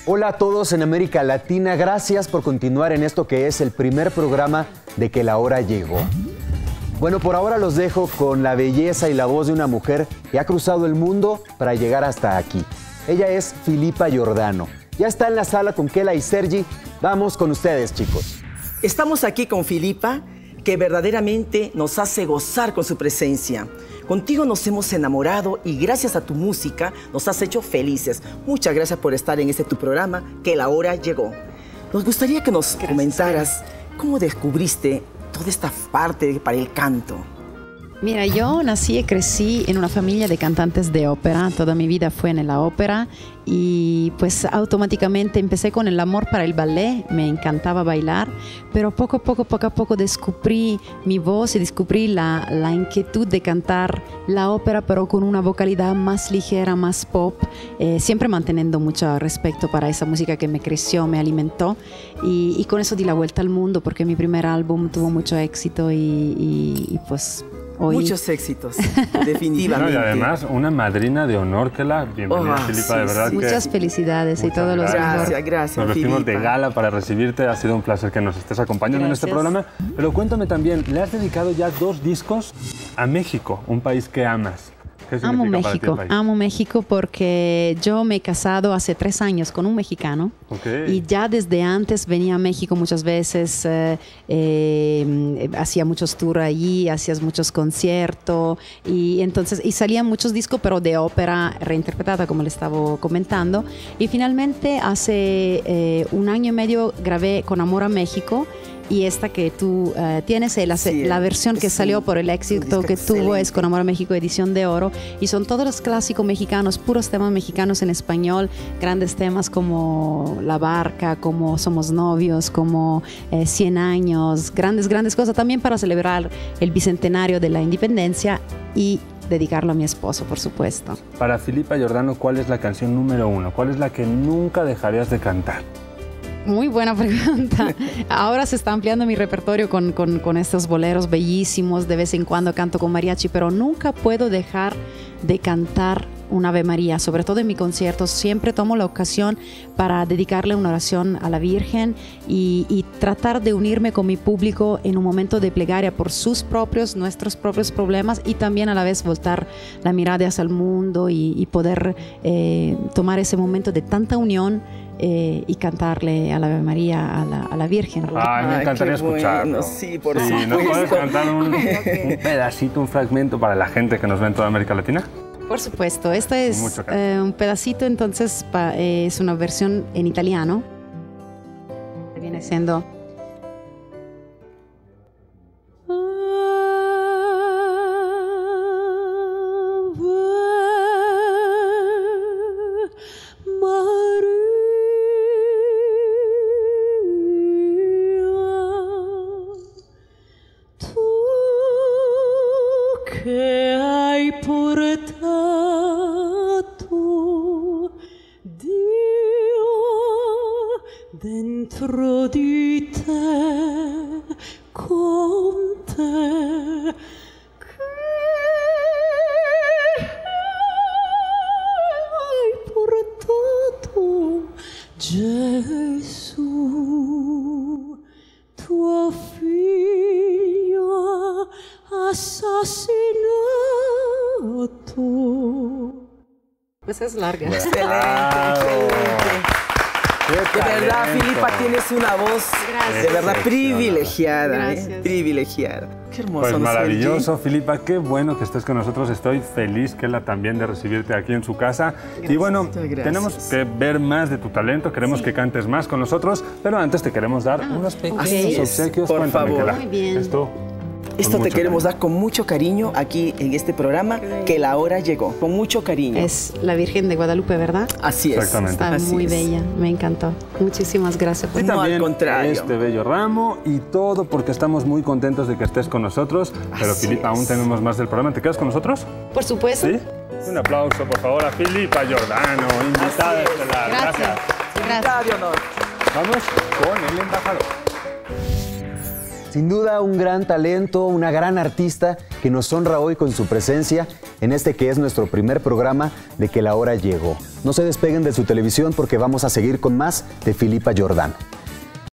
Hola a todos en América Latina, gracias por continuar en esto que es el primer programa de Que la Hora Llegó. Bueno, por ahora los dejo con la belleza y la voz de una mujer que ha cruzado el mundo para llegar hasta aquí. Ella es Filipa Giordano. Ya está en la sala con Kela y Sergi. Vamos con ustedes, chicos. Estamos aquí con Filipa, que verdaderamente nos hace gozar con su presencia. Contigo nos hemos enamorado y gracias a tu música nos has hecho felices. Muchas gracias por estar en este tu programa, Que la Hora Llegó. Nos gustaría que nos comentaras cómo descubriste toda esta parte para el canto. Mira, yo nací y crecí en una familia de cantantes de ópera. Toda mi vida fue en la ópera y pues automáticamente empecé con el amor para el ballet. Me encantaba bailar, pero poco a poco descubrí mi voz y descubrí la inquietud de cantar la ópera, pero con una vocalidad más ligera, más pop, siempre manteniendo mucho respeto para esa música que me creció, me alimentó y con eso di la vuelta al mundo porque mi primer álbum tuvo mucho éxito y pues... Hoy. Muchos éxitos, definitivamente. Y además, una madrina de honor, Kela. Bienvenida, Filipa, de verdad. Muchas felicidades y todos los gracias, gracias. Nos vestimos Filipa de gala para recibirte. Ha sido un placer que nos estés acompañando en este programa. Pero cuéntame también, le has dedicado ya 2 discos a México, un país que amas. Amo México porque yo me he casado hace 3 años con un mexicano y ya desde antes venía a México muchas veces, hacía muchos tours allí, hacía muchos conciertos y entonces salían muchos discos pero de ópera reinterpretada como le estaba comentando y finalmente hace 1 año y medio grabé Con Amor a México. Y esta que tú tienes, la versión que salió por el éxito que tuvo es Con Amor a México, edición de oro. Y son todos los clásicos mexicanos, puros temas mexicanos en español. Grandes temas como La Barca, como Somos Novios, como 100 años. Grandes cosas también para celebrar el bicentenario de la independencia y dedicarlo a mi esposo, por supuesto. Para Filipa Giordano, ¿cuál es la canción número 1? ¿Cuál es la que nunca dejarías de cantar? Muy buena pregunta. Ahora se está ampliando mi repertorio con estos boleros bellísimos. De vez en cuando canto con mariachi, pero nunca puedo dejar de cantar un Ave María. Sobre todo en mis conciertos siempre tomo la ocasión para dedicarle una oración a la Virgen y tratar de unirme con mi público en un momento de plegaria por nuestros propios problemas y también a la vez voltar la mirada hacia el mundo y poder tomar ese momento de tanta unión y cantarle a la Ave María, a la Virgen. Ay, me encantaría escucharlo. Bueno, sí, por supuesto. ¿Nos puedes cantar un pedacito, un fragmento para la gente que nos ve en toda América Latina? Por supuesto, esta es un pedacito, entonces es una versión en italiano. Viene siendo... Dentro di te, con te, che hai portato, Gesù, tuo figlio assassinato. Pues es larga. Excelente. De verdad, Filipa, tienes una voz de verdad privilegiada. Privilegiada. Qué hermoso. Pues maravilloso, Filipa. Qué bueno que estés con nosotros. Estoy feliz, Kela, también de recibirte aquí en su casa. Gracias, y bueno, tenemos que ver más de tu talento. Queremos que cantes más con nosotros. Pero antes te queremos dar unos pequeños obsequios. Por favor. Kela. Muy bien. Esto te queremos dar con mucho cariño aquí en este programa, Que la Hora Llegó. Con mucho cariño. Es la Virgen de Guadalupe, ¿verdad? Así es. Exactamente. Está Así muy es. bella. Me encantó. Muchísimas gracias. Y No, también al contrario. este bello ramo y todo porque estamos muy contentos de que estés con nosotros. Pero Filipa, aún tenemos más del programa. ¿Te quedas con nosotros? Por supuesto. ¿Sí? Un aplauso, por favor, a Filipa Giordano, invitada estelar. Gracias. Invitada de honor. Vamos con el embajador. Sin duda un gran talento, una gran artista que nos honra hoy con su presencia en este que es nuestro primer programa de Que la Hora Llegó. No se despeguen de su televisión porque vamos a seguir con más de Filipa Jordán.